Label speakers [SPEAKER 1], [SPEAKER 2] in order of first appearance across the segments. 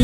[SPEAKER 1] よ。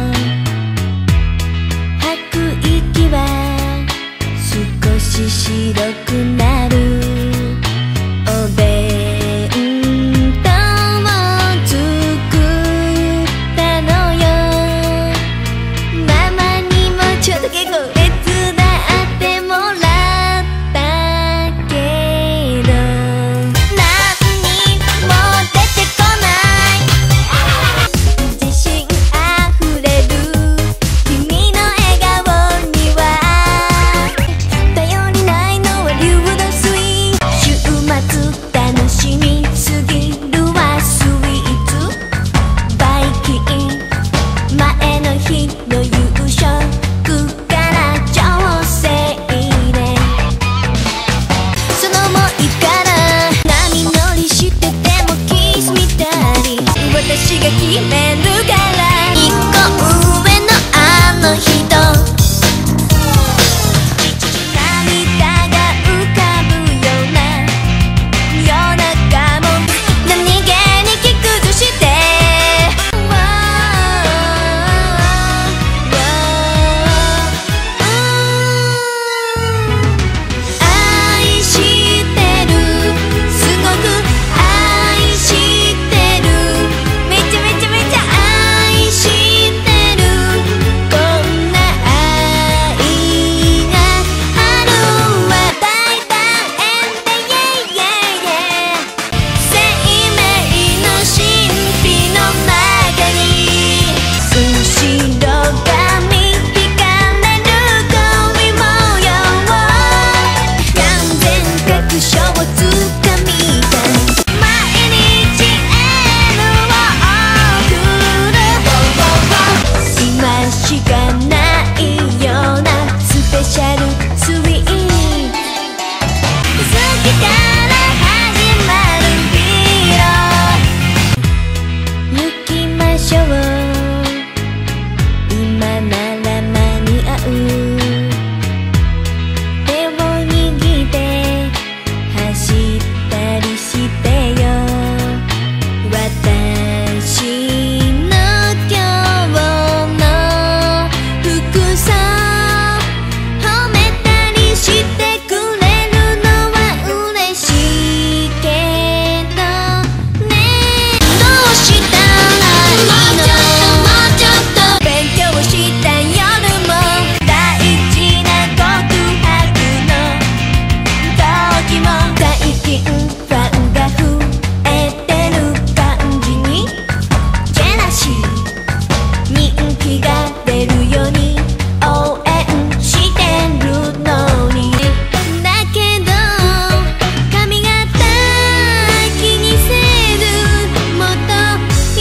[SPEAKER 1] 吐く息は少し白くなる。お弁当を作ったのよ。ママにもちょっと結構手伝ってもらったけど、何にも出てこない自信あふれる君の笑顔には。頼りないのはリュードスイート。週末楽しみすぎるわスイーツ。バイキン前の日の夕食から調整ね。その想いから波乗りしててもキスみたい。私が決めるから一個上のあの人。涙が浮かぶような夜中も何気に着崩して。愛してるすごく愛してる。めちゃめちゃめちゃ愛してる。こんな愛があるわ。大胆エンデイエイエイ生命の神秘の中に後ろ髪引かれる恋模様。完全確証をつかみたい。毎日エールを送る。今しかないようなスペシャルスイート。好きから始まるヒーロー。行きましょう今なら間に合う。手を握って走ったりしてよ。私の今日の服装褒めたりしてくれるのは嬉しいけどね。どうしたらいいの。もうちょっと勉強した夜も大事な告白の時も最近ファンが増えてる感じにジェラシー。人気が出るように応援してるのに。だけど髪型気にせずもっと急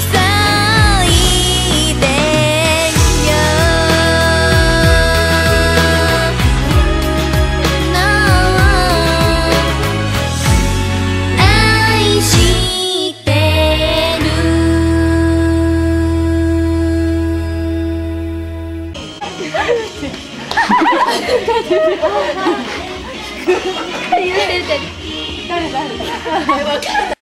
[SPEAKER 1] いでよ。愛してる。
[SPEAKER 2] 誰